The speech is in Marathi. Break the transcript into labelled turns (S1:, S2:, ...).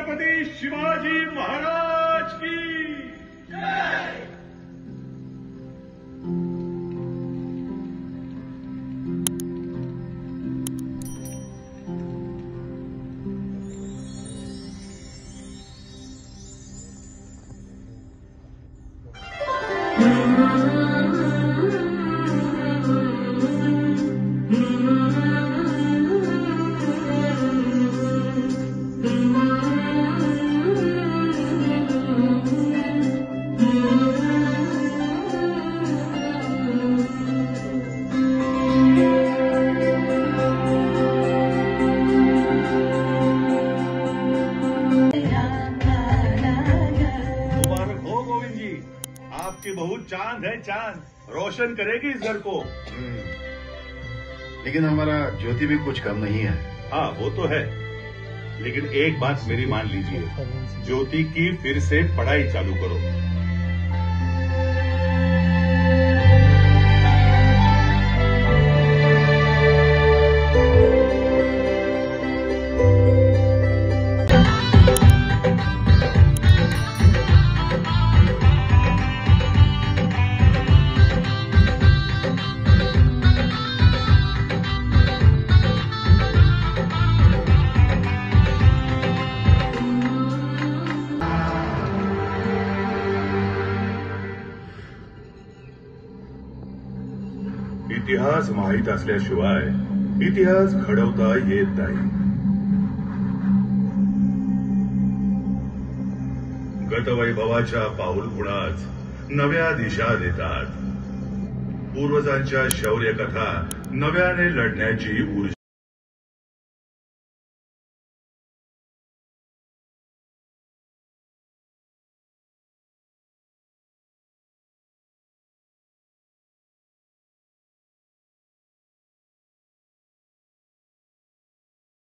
S1: छत्रपती शिवाजी महाराज की जय। आपकी बहू चांद है, चांद रोशन करेगी इस घर को।
S2: लेकिन हमारा ज्योति भी कुछ कम नहीं है।
S1: हाँ वो तो है, लेकिन एक बात मेरी मान लीजिए, ज्योति की फिर से पढ़ाई चालू करो। इतिहास माहीत असल्याशिवाय इतिहास घडवता येत नाही। गतवैभवाच्या पाऊलखुणाच नव्या दिशा देतात। पूर्वजांच्या शौर्यकथा नव्याने लढण्याची ऊर्जा